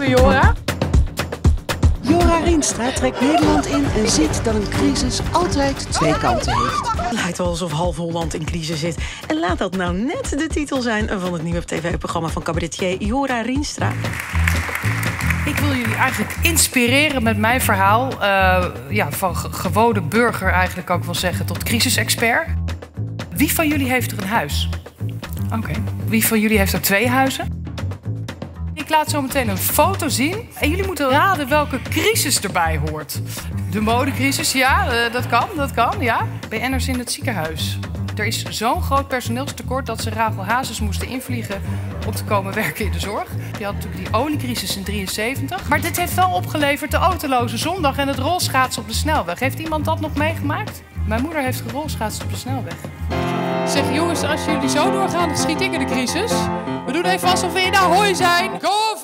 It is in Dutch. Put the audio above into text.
over Jora. Jora Rienstra trekt Nederland in en ziet dat een crisis altijd twee kanten heeft. Het lijkt wel alsof half Holland in crisis zit. En laat dat nou net de titel zijn van het nieuwe tv-programma van cabaretier Jora Rienstra. Ik wil jullie eigenlijk inspireren met mijn verhaal. Van gewone burger eigenlijk kan ik wel zeggen tot crisisexpert. Wie van jullie heeft er een huis? Oké. Wie van jullie heeft er 2 huizen? Ik laat zo meteen een foto zien. En jullie moeten raden welke crisis erbij hoort. De modecrisis, ja, dat kan, ja. BN'ers in het ziekenhuis. Er is zo'n groot personeelstekort dat ze Rachel Hazes moesten invliegen om te komen werken in de zorg. Je had natuurlijk die oliecrisis in 73. Maar dit heeft wel opgeleverd de autoloze zondag en het rolschaatsen op de snelweg. Heeft iemand dat nog meegemaakt? Mijn moeder heeft gerolschaatst op de snelweg. Zeg jongens, als jullie zo doorgaan, dan schiet ik in de crisis. We doen even alsof we in Ahoy zijn. Go!